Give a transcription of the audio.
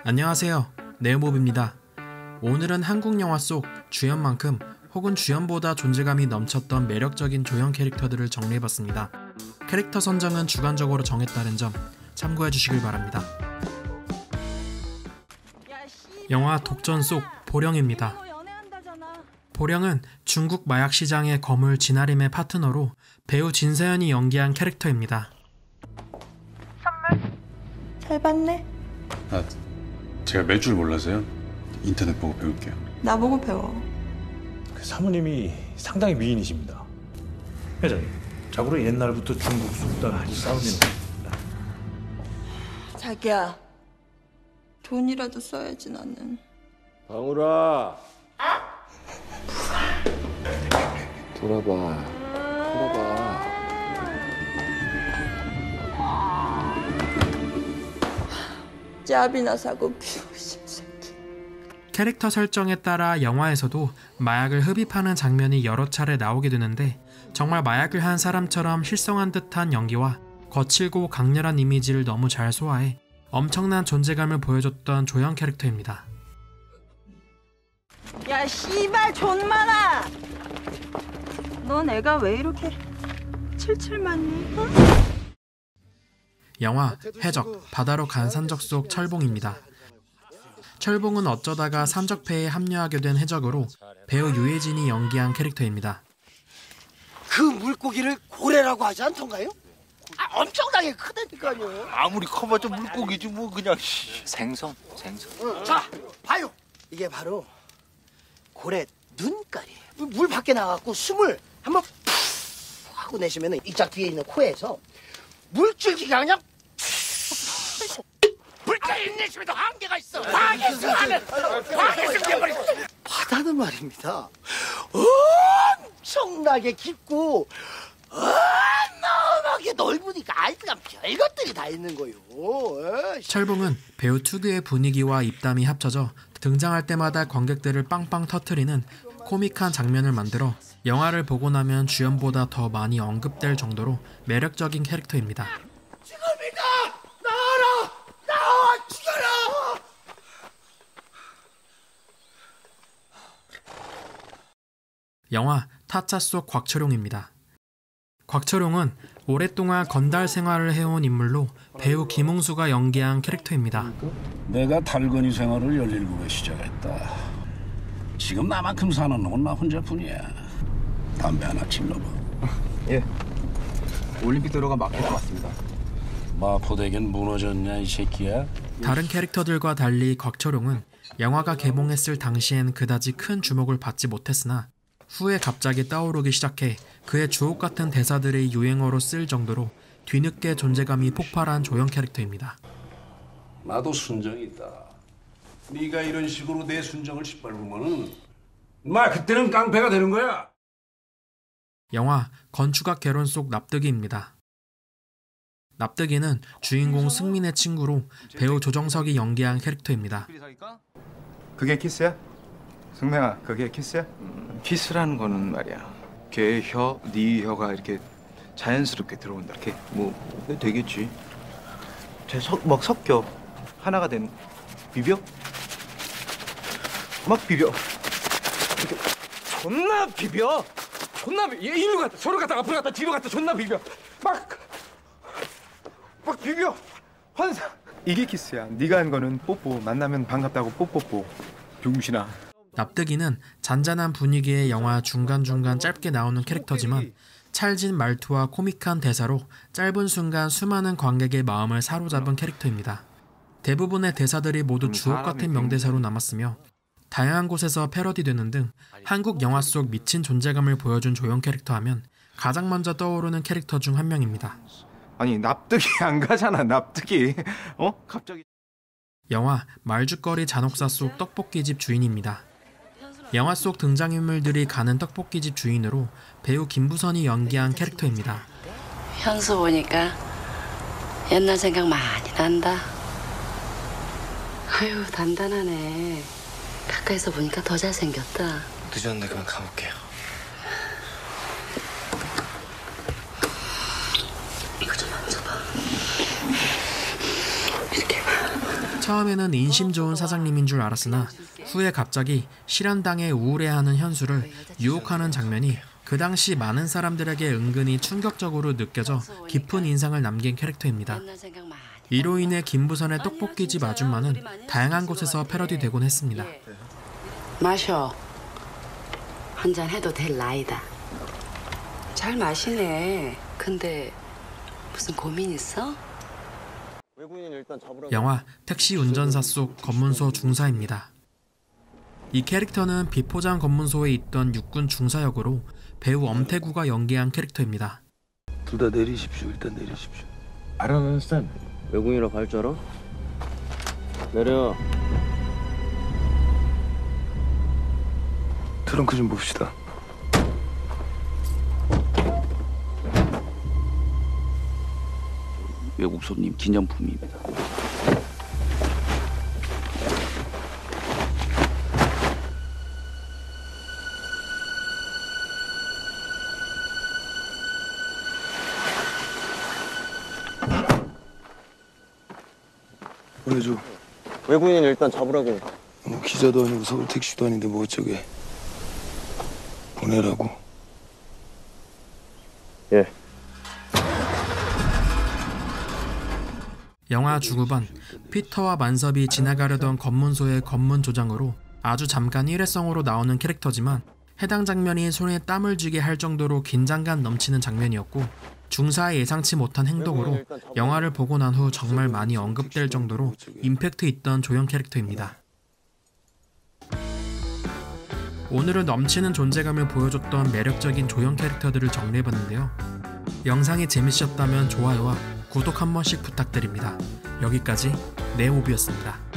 안녕하세요. 네오몹입니다. 오늘은 한국 영화 속 주연만큼 혹은 주연보다 존재감이 넘쳤던 매력적인 조연 캐릭터들을 정리해봤습니다. 캐릭터 선정은 주관적으로 정했다는 점 참고해 주시길 바랍니다. 영화 독전 속 보령입니다. 보령은 중국 마약 시장의 거물 진아림의 파트너로 배우 진세현이 연기한 캐릭터입니다. 선물 잘 받네. 제가 몇 줄 몰라서요. 인터넷 보고 배울게요. 나보고 배워. 그 사모님이 상당히 미인이십니다. 회장님, 자고로 옛날부터 중국 숙달 싸우는 자기야, 돈이라도 써야지 나는. 방울아. 돌아봐. 짭이나 사고 비우신 새끼. 캐릭터 설정에 따라 영화에서도 마약을 흡입하는 장면이 여러 차례 나오게 되는데 정말 마약을 한 사람처럼 실성한 듯한 연기와 거칠고 강렬한 이미지를 너무 잘 소화해 엄청난 존재감을 보여줬던 조연 캐릭터입니다. 야 씨발 존만아. 넌 애가 왜 이렇게 칠칠 맞니? 어? 영화 해적, 바다로 간 산적 속 철봉입니다. 철봉은 어쩌다가 산적패에 합류하게 된 해적으로 배우 유해진이 연기한 캐릭터입니다. 그 물고기를 고래라고 하지 않던가요? 엄청나게 크다니까요. 아무리 커봐도 물고기지 뭐 그냥 생선. 자, 봐요. 이게 바로 고래 눈깔이에요. 물 밖에 나가고 숨을 한번 푹 하고 내쉬면 이 짝 뒤에 있는 코에서 물줄기가 그냥 물까지 내쉬면 한계가 있어. 바다는 말입니다. 엄청나게 깊고 어마어마하게 넓으니까 알트가 별것들이 다 있는 거요. 철봉은 배우 특유의 분위기와 입담이 합쳐져 등장할 때마다 관객들을 빵빵 터트리는 코믹한 장면을 만들어 영화를 보고 나면 주연보다 더 많이 언급될 정도로 매력적인 캐릭터입니다. 지금이다! 나와! 죽여라! 영화 타짜 속 곽철용입니다. 곽철용은 오랫동안 건달 생활을 해온 인물로 배우 김웅수가 연기한 캐릭터입니다. 내가 달건이 생활을 17에 시작했다. 지금 나만큼 사는 놈은 나 혼자뿐이야. 담배 하나 질러봐. 예. 올림픽 도로가 막힐 것 같습니다. 마포대교는 무너졌냐 이 새끼야? 다른 캐릭터들과 달리 곽철용은 영화가 개봉했을 당시엔 그다지 큰 주목을 받지 못했으나 후에 갑자기 떠오르기 시작해 그의 주옥같은 대사들이 유행어로 쓸 정도로 뒤늦게 존재감이 폭발한 조연 캐릭터입니다. 나도 순정이 있다. 네가 이런 식으로 내 순정을 짓밟으면은 그때는 깡패가 되는 거야. 영화 건축학 개론 속 납득이입니다. 납득이는 주인공 승민의 친구로 배우 조정석이 연기한 캐릭터입니다. 그게 키스야? 승명아, 그게 키스야? 키스라는 거는 말이야. 걔 혀, 네 혀가 이렇게 자연스럽게 들어온다. 이렇게 뭐 되겠지. 막 섞여 하나가 된 비벼? 막 비벼. 이렇게 존나 비벼. 얘 일로 갔다 저로 갔다 앞으로 갔다 뒤로 갔다 존나 비벼. 막 비벼. 환상. 이게 키스야. 네가 한 거는 뽀뽀. 만나면 반갑다고 뽀뽀뽀. 병신아. 납득이는 잔잔한 분위기의 영화 중간중간 짧게 나오는 캐릭터지만 찰진 말투와 코믹한 대사로 짧은 순간 수많은 관객의 마음을 사로잡은 캐릭터입니다. 대부분의 대사들이 모두 주옥같은 명대사로 남았으며 다양한 곳에서 패러디되는 등 한국 영화 속 미친 존재감을 보여준 조연 캐릭터 하면 가장 먼저 떠오르는 캐릭터 중 한 명입니다. 아니 납득이 안 가잖아. 납득이. 갑자기. 영화 말죽거리 잔혹사 속 떡볶이집 주인입니다. 영화 속 등장인물들이 가는 떡볶이집 주인으로 배우 김부선이 연기한 캐릭터입니다. 현수 보니까 옛날 생각 많이 난다. 아유 단단하네. 가까이서 보니까 더 잘생겼다. 늦었는데 그만 가볼게요. 이거 좀 만져봐. 이렇게 봐. 처음에는 인심 좋은 사장님인 줄 알았으나 후에 갑자기 실현당해 우울해하는 현수를 유혹하는 장면이 그 당시 많은 사람들에게 은근히 충격적으로 느껴져 깊은 인상을 남긴 캐릭터입니다. 이로 인해 김부선의 떡볶이집 아줌마는 다양한 곳에서 패러디되곤 했습니다. 마셔. 한잔 해도 될 나이다. 잘 마시네. 근데 무슨 고민 있어? 영화 택시 운전사 속 검문소 중사입니다. 이 캐릭터는 비포장 검문소에 있던 육군 중사 역으로 배우 엄태구가 연기한 캐릭터입니다. 둘 다 내리십시오. 일단 내리십시오. I don't understand. 외국인이라 갈 줄 알아? 내려. 트렁크 좀 봅시다. 외국 손님 기념품입니다. 보내줘. 외국인 일단 잡으라고. 뭐 기자도 아니고 서울 택시도 아닌데 뭐 어쩌게. 보내라고. 예. 영화 주구반 피터와 만섭이 지나가려던 검문소의 검문조장으로 아주 잠깐 일회성으로 나오는 캐릭터지만 해당 장면이 손에 땀을 쥐게 할 정도로 긴장감 넘치는 장면이었고 중사의 예상치 못한 행동으로 영화를 보고 난 후 정말 많이 언급될 정도로 임팩트 있던 조형 캐릭터입니다. 오늘은 넘치는 존재감을 보여줬던 매력적인 조형 캐릭터들을 정리해봤는데요. 영상이 재밌으셨다면 좋아요와 구독 한 번씩 부탁드립니다. 여기까지 네오비였습니다.